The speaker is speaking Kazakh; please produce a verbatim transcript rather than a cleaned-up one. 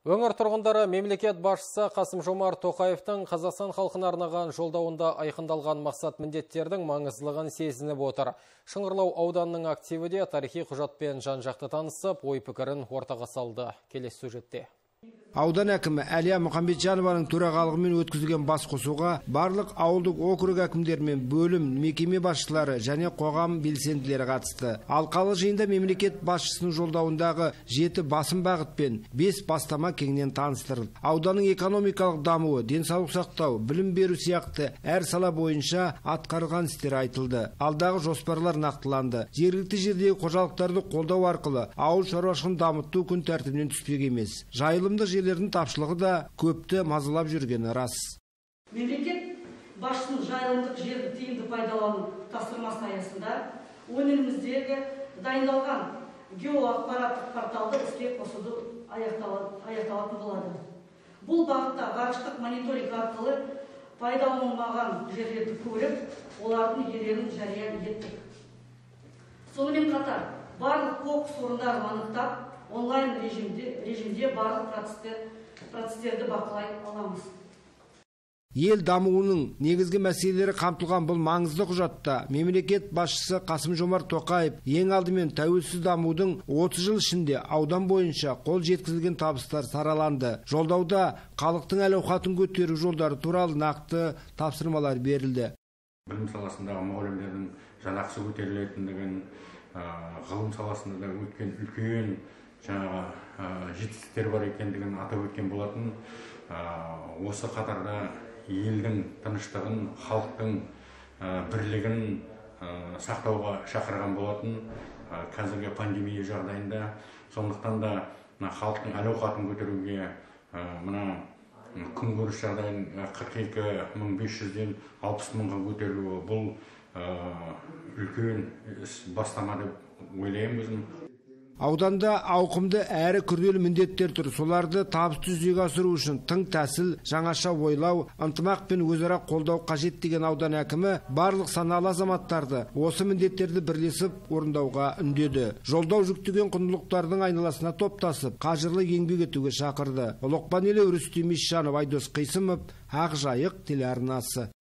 Өңір тұрғындары мемлекет басшысы Қасым-Жомарт Тоқаевтың Қазақстан халқына арнаған жолдауында айқындалған мақсат міндеттердің маңыздылығын сезініп отыр. Шыңғырлау ауданының активі де тарихи құжатпен жан-жақты танысып, ой-пікірін ортаға салды. Келесі сюжетте. Аудан әкімі Әлия Мұхамбетжанованың төрағалығымен өткізілген басқосуға барлық ауылдық округ әкімдері мен бөлім, мекеме басшылары және қоғам белсенділері қатысты. Алқалы жиында мемлекет басшысының жолдауындағы жеті басым бағыт пен бес бастама кеңінен таныстырылды. Ауданның экономикалық дамуы, денсаулық сақтау, білім беру сияқты әр сала бойынша атқарылған істер айтылды. Алдағы жоспарлар нақтыланды. Жергілікті жердегі қожалықтарды қолдау арқылы ауыл шаруашылығын дамыту күн тәртібінен түспек емес. Жайылымдық жерлердің тапшылығы да көпті мазалап жүргені рас. Мемлекет басшысының жайылымдық жерді тиімді пайдалану тапсырмасы аясында өңіріміздегі дайындалған геоақпараттық порталды іске қосуды аяқталатын болады. Бұл бағытта ғарыштық мониторинг арқылы пайдаланылмаған жерлерді көріп, олардың иелерін жария еттік. Сонымен қатар барлық қоқыс орындарын анықтап, онлайн режимде, режимде барлық процестерді бақылай аламыз. Ел дамуының негізгі мәселелері қамтылған бұл маңызды құжатта мемлекет басшысы Қасым-Жомарт Тоқаев ең алдымен тәуелсіз дамудың отыз жыл ішінде аудан бойынша қол жеткізілген табыстар сараланды. Жолдауда халықтың әл-ауқатын көтеру жолдары туралы нақты тапсырмалар берілді. Білім саласындағы мұғалімдердің жалақысы көтерілетіндігін, ғылым саласында да өткен үлкен жаңағы жетістіктер бар екендігін атап өткен болатын. Осы қатарда елдің тыныштығын, халықтың бірлігін сақтауға шақырған болатын. Қазіргі пандемия жағдайында, сондықтан да халықтың әл-ауқатын көтеруге мына күнкөріс жағдайын қырық екі мың бес жүзден алпыс мыңға көтеруі бұл үлкен бастама деп ойлаймын өзім. Ауданда ауқымды әрі күрделі міндеттер тұр. Соларды табысты жүзеге асыру үшін тың тәсіл, жаңаша ойлау, ынтымақ пен өзара қолдау қажет деген аудан әкімі барлық саналы азаматтарды осы міндеттерді бірлесіп орындауға үндеді. Жолдау жүктеген құндылықтардың айналасына топтасып, қажырлы еңбек етуге шақырды. Лоқпан елі Рүстем Исжанов, Айдос Қисымов, Ақ Жайық телеарнасы.